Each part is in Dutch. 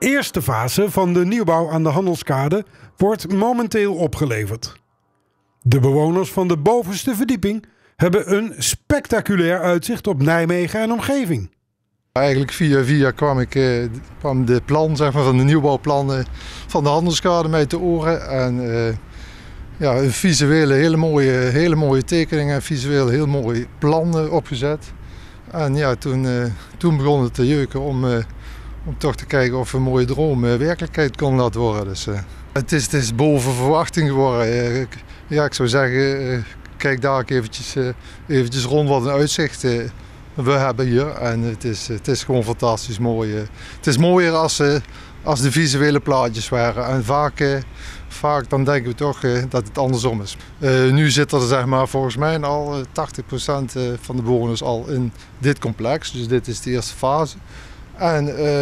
eerste fase van de nieuwbouw aan de Handelskade wordt momenteel opgeleverd. De bewoners van de bovenste verdieping hebben een spectaculair uitzicht op Nijmegen en omgeving. Eigenlijk via kwam de plan, zeg maar, van de nieuwbouwplannen van de Handelskade mij te oren. En een visuele hele mooie tekeningen, visueel heel mooi plan opgezet. En ja, toen begon het te jeuken om toch te kijken of een mooie droom werkelijkheid kon laten worden. Dus, het is boven verwachting geworden. Ik zou zeggen, kijk daar ook eventjes rond wat een uitzicht we hebben hier. En het is gewoon fantastisch mooi. Het is mooier als de visuele plaatjes waren. En vaak dan denken we toch dat het andersom is. Nu zit er, zeg maar, volgens mij al 80% van de bewoners al in dit complex. Dus dit is de eerste fase. En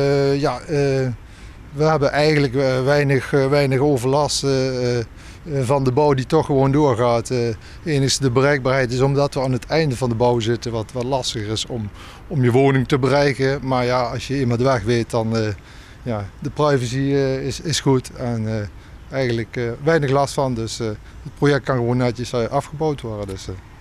we hebben eigenlijk weinig overlast van de bouw die toch gewoon doorgaat. Enigste de bereikbaarheid is omdat we aan het einde van de bouw zitten, wat lastiger is om je woning te bereiken. Maar ja, als je eenmaal de weg weet, dan de privacy is goed en eigenlijk weinig last van. Dus het project kan gewoon netjes afgebouwd worden. Dus,